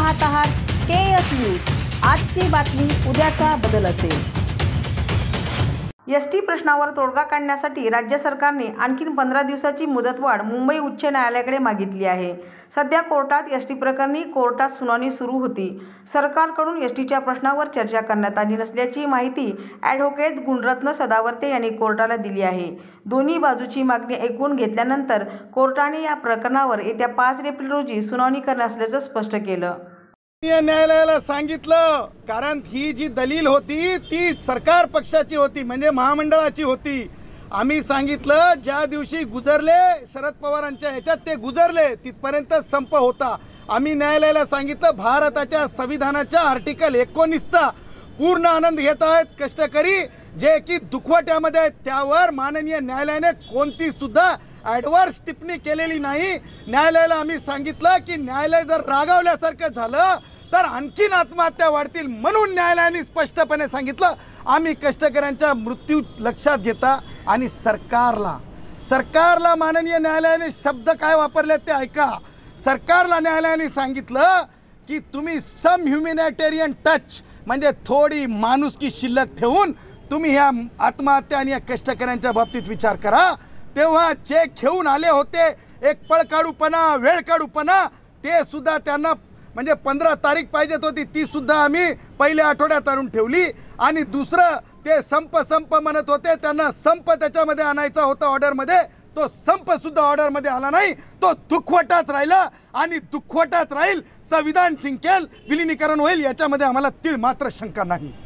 पाहत आहात KS news. आजची बातमी उद्याचा बदल असेल। एसटी प्रश्नावर तोडगा काढण्यासाठी राज्य सरकारने आणखी 15 दिवसाची मुदतवाढ मुंबई उच्च न्यायालयाकडे मागितली आहे। सध्या कोर्टात एसटी प्रकरणी कोर्टात सुनावणी सुरू होती। सरकारकडून एसटीच्या प्रश्नावर चर्चा करण्यात आली नसल्याची माहिती ॲडव्होकेट गुणरत्न सदावर्ते यांनी कोर्टाला दिली आहे। दोन्ही बाजूची मागणी ऐकून घेतल्यानंतर कोर्टाने या प्रकरणावर येत्या 5 एप्रिल रोजी सुनावणी करणार असल्याचं स्पष्ट केलं। न्यायालयाला सांगितलं, कारण ही जी दलील होती ती सरकार पक्षाची होती, म्हणजे महामंडळाची होती। आम्ही सांगितलं ज्या दिवशी गुजरले शरद पवारांच्या ह्याच्यात ते गुजरले तिथपर्यंत संप होता। आम्ही न्यायालयाला सांगितलं भारताच्या संविधानाच्या आर्टिकल 19चा पूर्ण आनंद घेत आहेत कष्टकरी जे की दुखवट्यामध्ये आहेत, त्यावर माननीय न्यायालयाने कोणती सुद्धा ॲडव्हर्स टिप्पणी केलेली नाही। न्यायालयाला आम्ही सांगितलं की न्यायालय जर रागावल्यासारखं झालं तर आणखीन आत्महत्या वाढतील, म्हणून न्यायालयाने स्पष्टपणे सांगितलं आम्ही कष्टकऱ्यांचा मृत्यू लक्षात घेता आणि सरकारला माननीय न्यायालयाने शब्द काय वापरले ते ऐका। सरकारला न्यायालयाने सांगितलं की तुम्ही सम ह्युमॅनिटेरियन टच म्हणजे थोडी माणुसकी शिल्लक ठेवून तुम्ही ह्या आत्महत्या आणि या कष्टकऱ्यांच्या बाबतीत विचार करा। तेव्हा जे घेऊन आले होते एक पळकाडूपणा वेळकाडूपणा ते सुद्धा त्यांना म्हणजे 15 तारीख पाहिजेत होती ती सुद्धा आम्ही पहिल्या आठवड्यात आणून ठेवली। आणि दुसरं ते संप म्हणत होते, त्यांना संप त्याच्यामध्ये आणायचा होता ऑर्डरमध्ये, तो संप सुद्धा ऑर्डरमध्ये आला नाही, तो दुखवटाच राहिला आणि दुखवटाच राहील। संविधान जिंकेल, विलिनीकरण होईल याच्यामध्ये आम्हाला तीळ मात्र शंका नाही।